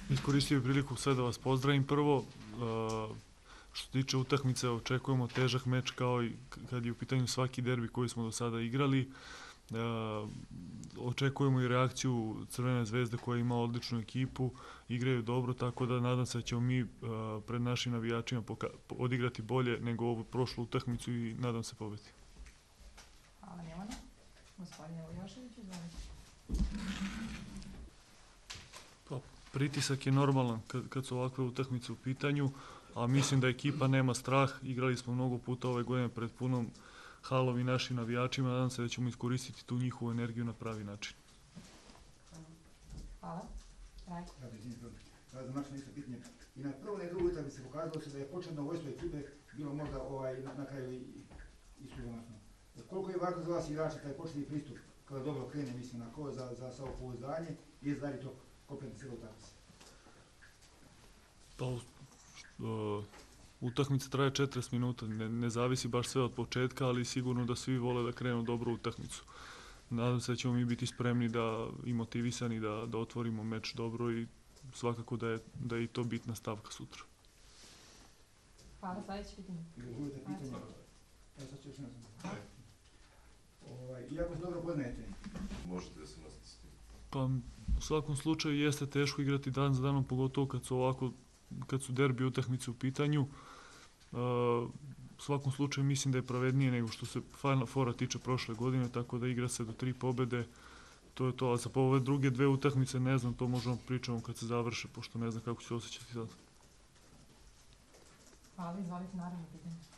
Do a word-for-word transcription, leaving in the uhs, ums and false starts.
Iskoristio bih priliku sve da vas pozdravim prvo. Što se tiče utakmice, očekujemo težak meč kao i kad je u pitanju svaki derbi koji smo do sada igrali. Očekujemo i reakciju Crvene zvezde koja ima odličnu ekipu, igraju dobro, tako da nadam se da ćemo mi pred našim navijačima odigrati bolje nego ovu prošlu utakmicu i nadam se pobediti. Hvala Milana. Gospodine Vujošević, izvolite. Pritisak je normalan kad su ovakve utakmice u pitanju, a mislim da ekipa nema strah. Igrali smo mnogo puta ove godine pred punom halom i našim navijačima. Nadam se da ćemo iskoristiti tu njihovu energiju na pravi način. Hvala. Rajko. Za naše nisu pitanje. I na prvoj i drugoj utakmici se pokazalo se da je početno vojstvo ekipe bilo možda na kraju i sudbonosno. Koliko je važno za vas igrača taj početni pristup kada dobro krene, mislim, na ko za samopouzdanje i da li to kompletno cijelu utakmicu? Pa, utakmica traje četrdeset minuta, ne zavisi baš sve od početka, ali sigurno da svi vole da krenu dobru utakmicu. Nadam se da ćemo mi biti spremni i motivisani da otvorimo meč dobro i svakako da je i to bitna stavka sutra. Hvala, sljedeće pitanje. Izvolite pitanje. Evo sad ću još ne znam. Iako se dobro poznajete. Možete da se nosite s tim. Pa, u svakom slučaju jeste teško igrati dan za danom, pogotovo kad su ovako, kad su derbi utakmice u pitanju. U svakom slučaju mislim da je pravednije nego što se Final Foura tiče prošle godine, tako da igra se do tri pobede. To je to, a za ove druge dve utakmice ne znam, to možemo pričamo kad se završe, pošto ne znam kako će se osjećati sad. Hvala, izvolite naravno pitanje.